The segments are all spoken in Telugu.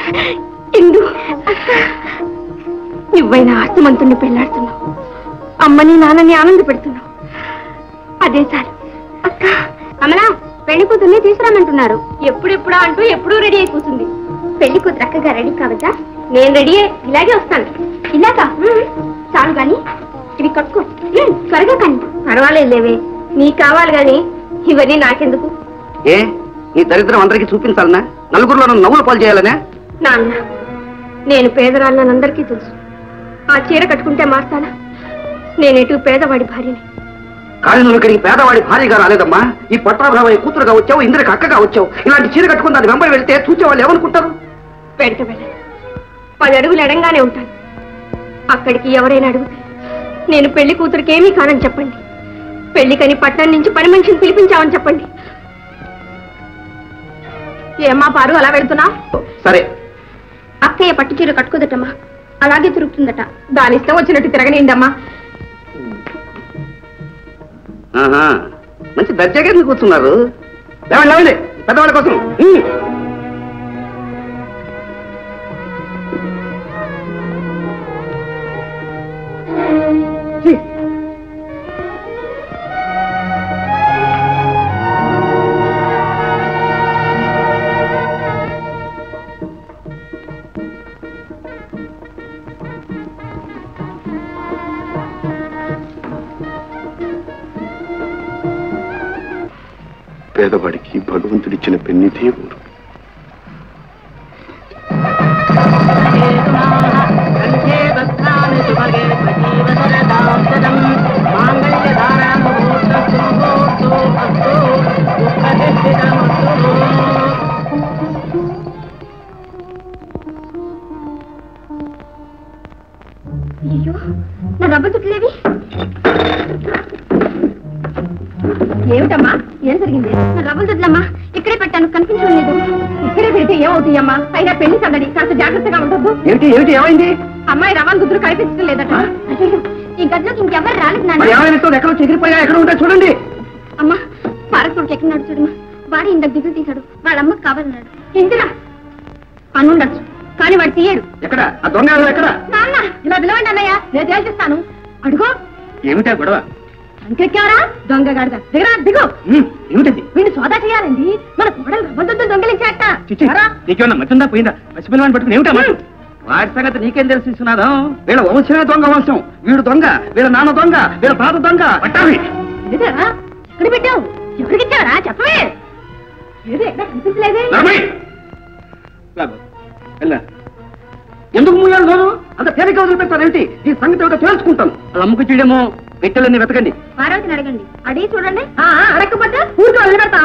ఇందు, నువ్వైనా ఆస్తమంతుణ్ణి పెళ్లాడుతున్నావు, అమ్మని నాన్నని ఆనంద పెడుతున్నావు. అదే చాలు. అక్క, కమలా పెళ్లి కూతుర్ని తీసుకురామంటున్నారు. ఎప్పుడెప్పుడా అంటూ ఎప్పుడూ రెడీ అయి కూర్చుంది. పెళ్లి కూతురు అక్కగా రెడీ కావచ్చా? నేను రెడీ ఇలాగే వస్తాను. ఇలాగా చాలు గాని ఇవి కట్టుకో, త్వరగా కానీ. పర్వాలేదు లేవే, నీకు కావాలి గాని ఇవన్నీ నాకెందుకు? ఏ నీ దరిద్రం అందరికీ చూపించాలనా? నలుగురిలో నవ్వులు పాలు చేయాలనే? నాన్న, నేను పేదరాళ్ళని అందరికీ తెలుసు. ఆ చీర కట్టుకుంటే మారుతానా? నేనేటు పేదవాడి భార్యని. కానీ నువ్వు ఇక్కడికి పేదవాడి భార్యగా రాలేదమ్మా. ఈ పట్టాభావయ్య కూతురుగా వచ్చావు, ఇంద్రకి అక్కగా వచ్చావు. ఇలాంటి చీర కట్టుకుని దాని వెంబడి వెళ్తే చూసేవాళ్ళు ఏమనుకుంటారు? వెంట వెళ్ళను, 10 అడుగులు ఎడంగానే ఉంటాను. అక్కడికి ఎవరైనా అడిగితే నేను పెళ్లి కూతురికి ఏమీ కానని చెప్పండి. పెళ్లికని పట్టణం నుంచి పని మనిషిని పిలిపించామని చెప్పండి. ఏమ్మా పారు అలా వెళ్తున్నా? సరే. అక్కయ్య పట్టు చీర కట్టుకోదటమ్మా, అలాగే తిరుగుతుందట. దాని ఇష్టం వచ్చినట్టు తిరగనిండమ్మా. మంచి దర్జాగా ఎందుకు కూర్చున్నారు? లేవండి లేవండి, పెద్దవాళ్ళ కోసం. పేదవాడికి భగవంతుడిచ్చిన పెన్నిదే ఊరు. అయ్యో, నా రబ్బర్ చుట్టలేవి. ఏమిటమ్మా, ఏం జరిగింది? నా రబ్బర్ చుట్లమ్మా ఇక్కడే పెట్టాను, కనిపించలేదు. ఇక్కడే పెడితే ఏమవుతాయమ్మా? పైగా పెళ్లి సందడి, కాస్త జాగ్రత్తగా ఉండదు. ఏమిటి ఏమిటి ఏమైంది? అమ్మాయి రవాణా గుర్తులు కనిపించడం లేదట. ఈ గదిలోకి ఇంకెవరు రాలేదు నాన్న. ఎక్కడో చెగిరిపోయా, ఎక్కడ ఉంటా చూడండి. అమ్మా, పారకుడికి ఎక్కడున్నాడు చూడమ్మా. వాడు ఇంత దిగులు తీశాడు, వాళ్ళ అమ్మకి కావాలన్నాడు. ఇంటిరా అనుండొచ్చు, కానీ వాడు తీయడు. ఎక్కడ ఆ దొంగ? ఎక్కడ? నాన్న ఇలా పిలవండి అన్నయ్య, నేను తేల్చిస్తాను. అడుగో. ఏమిటా గొడవ? ఇంకెక్కావరా దొంగ గాడిద? దిగరా, దిగు. ఏమిటది? వీడిని సోదా చేయాలండి. మన కోడలు రవ్వదొద్దు దొంగలించాట. నీకేమన్నా మతుందా పోయిందా? పసిపిల్లవాడిని పట్టుకుని ఏమిటా మాట? వాడి సంగతి నీకేం తెలిసి సునాదం? వీళ్ళ వంశమే దొంగ వంశం. వీడు దొంగ, వీళ్ళ నాన్న దొంగ, వీళ్ళ తాత దొంగ. పట్టావి ఎక్కడ పెట్టావు? ఎవరికి ఇచ్చావరా చెప్పవే. ఏదో ఎక్కడ కనిపించలేదే. ఎందుకు మూయాలు రోజు అంత తేలిక వదిలిపెట్టారేంటి? ఈ సంగతి ఏమిటో తేల్చుకుంటాను. అది అమ్ముకు చేయడమో పెట్టెలన్నీ వెతకండి. పార్వతిని అడగండి, అడిగి చూడండి. అడగకపోతే ఊరికి వదిలిపెడతా.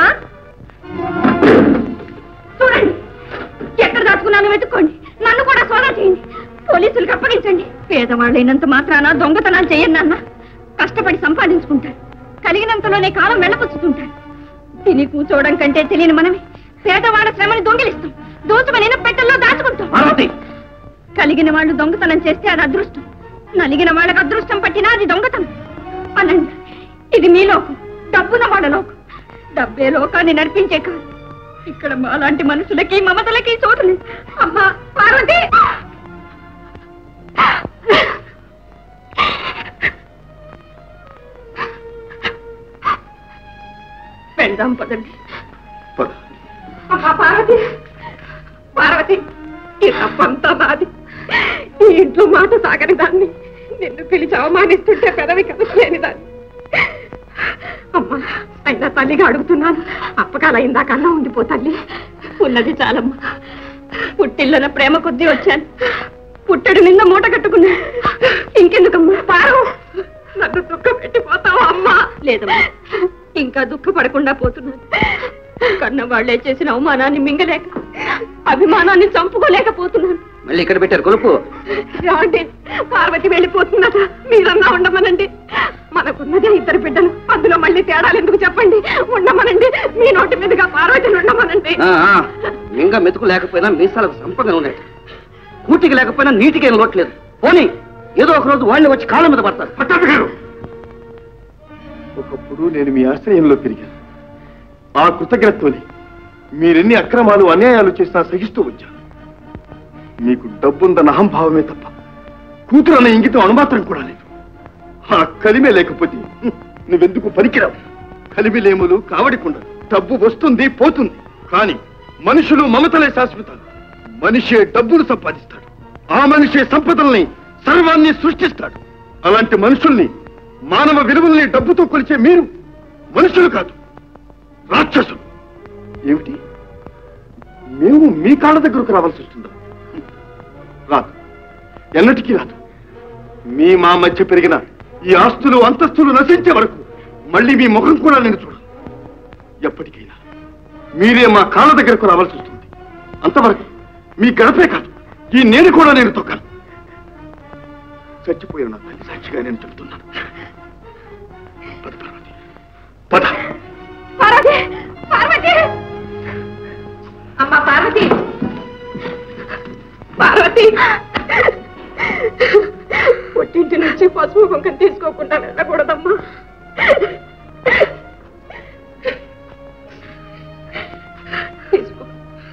చూడండి, ఎక్కడ దాచుకున్నాను వెతుక్కోండి. నన్ను కూడా సోదా చేయండి, పోలీసులకు అప్పగించండి. పేదవాళ్ళైనంత మాత్రాన దొంగతనాలు చేయను నాన్న. కష్టపడి సంపాదించుకుంటారు, కలిగినంతలోనే కాలం వెళ్ళపుచ్చుతుంటారు. తిని కూర్చోవడం కంటే తెలియని మనమే పేదవాళ్ళ శ్రమని దొంగిలిస్తాం, దోచుమని పెట్టెల్లో దాచుకుంటాం. కలిగిన వాళ్ళు దొంగతనం చేస్తే అది అదృష్టం, నలిగిన వాళ్ళకి అదృష్టం పట్టినా అది దొంగతనం. అనండి, ఇది మీ లోకం, డబ్బున వాళ్ళ లోకం. డబ్బే లోకాన్ని నడిపించే కాదు. ఇక్కడ మాలాంటి మనుషులకి మమతలకి చోటు లేదు. అమ్మా పార్వతి, వెళ్దాం పదండి. అమ్మా పార్వతి, పార్వతి, ఈ తప్పంతా నాది. ఈ ఇంట్లో మాట సాగని దాన్ని, నిన్ను పిలిచి అవమానిస్తుంటే పెదవి కదలేని దాన్ని. అమ్మా, అయినా తల్లిగా అడుగుతున్నాను, అప్పకాల ఇందాకన్నా ఉండిపో తల్లి. ఉన్నది చాలమ్మా. పుట్టిల్లున ప్రేమ కొద్దీ వచ్చాను, పుట్టడు నిన్న మూట కట్టుకున్నా. ఇంకెందుకమ్మా పారు, నన్ను దుఃఖ పెట్టిపోతావా అమ్మా? లేదమ్మా, ఇంకా దుఃఖపడకుండా పోతున్నాను. కన్న వాళ్లే చేసిన అవమానాన్ని మింగలేక, అభిమానాన్ని చంపుకోలేకపోతున్నాను. మళ్ళీ ఇక్కడ పెట్టారు కొలుపు. రాండి, పార్వతి వెళ్ళిపోతుందట, మీరన్నా ఉండమనండి. మనకున్నదే 2 బిడ్డలు, అందులో మళ్ళీ తేడాలు ఎందుకు చెప్పండి. ఉండమనండి, మీ నోటి మీదుగా పార్వతిని ఉండమనండి. ఇంకా మెతుకు లేకపోయినా మీసాలకు సంపంగా ఉన్నాయి, కూటికి లేకపోయినా నీటికి ఏం లోట్లేదు. పోనీ ఏదో ఒక రోజు వాళ్ళని వచ్చి కాళ్ళ మీద పడతారు. పట్టాభి గారు, ఒకప్పుడు నేను మీ ఆశ్రయంలో పెరిగాను. ఆ కృతజ్ఞతతోనే మీరెన్ని అక్రమాలు అన్యాయాలు చేసినా సహిస్తూ వచ్చాను. మీకు డబ్బుందన్న అహంభావమే తప్ప కూతురు అన్న ఇంగితం అణుమాత్రం కూడా లేదు. ఆ కలిమే లేకపోతే నువ్వెందుకు పనికిరావు? కలిమిలేములు కావడికుండదు. డబ్బు వస్తుంది పోతుంది, కానీ మనుషులు మమతలే శాశ్వతాలు. మనిషే డబ్బులు సంపాదిస్తాడు, ఆ మనిషే సంపదల్ని సర్వాన్ని సృష్టిస్తాడు. అలాంటి మనుషుల్ని, మానవ విలువల్ని డబ్బుతో కొలిచే మీరు మనుషులు కాదు, రాక్షసులు. ఏమిటి, మేము మీ కాళ్ళ దగ్గరకు రావాల్సి వస్తుందా? రాదు, ఎన్నటికీ రాదు. మీ మా మధ్య పెరిగిన ఈ ఆస్తులు అంతస్తులు నశించే వరకు మళ్ళీ మీ ముఖం కూడా నేను చూడను. ఎప్పటికైనా మీరే మా కాళ్ళ దగ్గరకు రావాల్సి వస్తుంది. అంతవరకు మీ గడపే కాదు, ఈ నేను కూడా నేను తొక్కను. చచ్చిపోయిన నా తల్లి సాక్షిగా నేను చెబుతున్నాను. పద పార్వతి, పద. పార్వతి, పార్వతి, అమ్మా పార్వతి, పార్వతి, పుట్టింటి నుంచి పసుపు కుంకం తీసుకోకుండా వెళ్ళకూడదమ్మా. తీసుకో.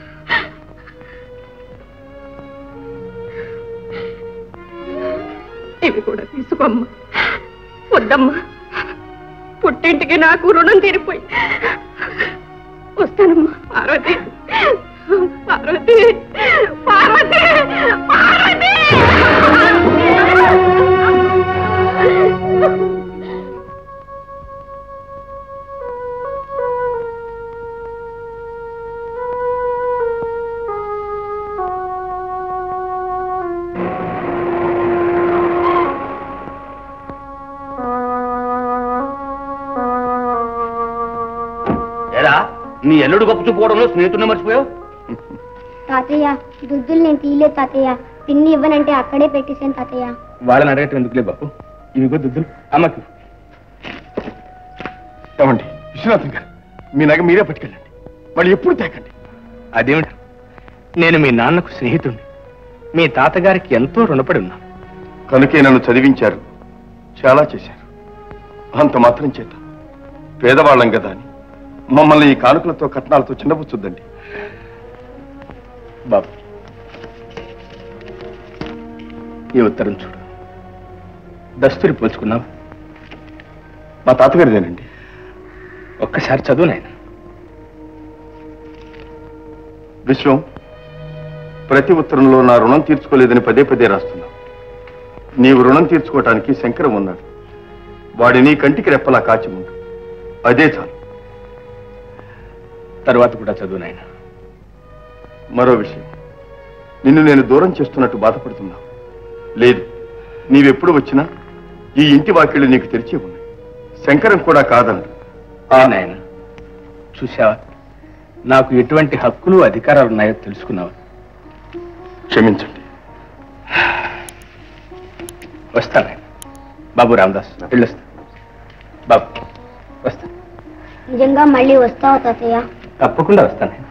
ఇవి కూడా తీసుకోమ్మా. వద్దమ్మా, పుట్టింటికి నాకు రుణం తీరిపోయి. వస్తానమ్మా. పార్వతి, పార్వతి, పార్వతి, పార్వతి. నీ ఎల్లుడు గొప్ప చూపుకోవడంలో స్నేహితుడిని మర్చిపోయావు. తాతయ్య, దుద్దులు నేను తీయలేదు తాతయ్య. పిన్ని ఇవ్వనంటే అక్కడే పెట్టేశాను తాతయ్య. వాళ్ళని అడగటం ఎందుకులే బాబు. ఇవిగో దుద్దులు అమ్మకి. ఏమండి విశ్వనాథం గారు, మీ నగ మీరే పట్టుకెళ్ళండి, వాళ్ళు ఎప్పుడు తేకండి. అదేమిటి, నేను మీ నాన్నకు స్నేహితుడిని, మీ తాతగారికి ఎంతో రుణపడి ఉన్నాను. కనుకే నన్ను చదివించారు, చాలా చేశారు. అంత మాత్రం చేత పేదవాళ్ళం కదా అని మమ్మల్ని ఈ కానుకలతో కట్నాలతో చిన్నపుచ్చుద్దండి. బాబు, ఈ ఉత్తరం చూడు. దస్తూరి పోల్చుకున్నావు. మా తాతగారిదేనండి. ఒక్కసారి చదువు నాయన. విశ్వం, ప్రతి ఉత్తరంలో నా రుణం తీర్చుకోలేదని పదే పదే రాస్తున్నావు. నీవు రుణం తీర్చుకోవటానికి శంకరం ఉన్నాడు. వాడిని కంటికి రెప్పలా కాచి ఉండు, అదే చాలు. తర్వాత కూడా చదువు నాయన. మరో విషయం, నిన్ను నేను దూరం చేస్తున్నట్టు బాధపడుతున్నావు. లేదు, నీవెప్పుడు వచ్చినా ఈ ఇంటి వాకిళ్ళు నీకు తెరిచి ఉన్నాయి. శంకరం కూడా కాదన్నాడు. నాయన, చూసావా, నాకు ఎటువంటి హక్కులు అధికారాలు ఉన్నాయో తెలుసుకున్నావా? క్షమించండి. వస్తాను బాబు. రామదాస్, వెళ్ళొస్తా. బాబు వస్తా. నిజంగా మళ్ళీ వస్తావా తాతయ్య? తప్పకుండా వస్తాను.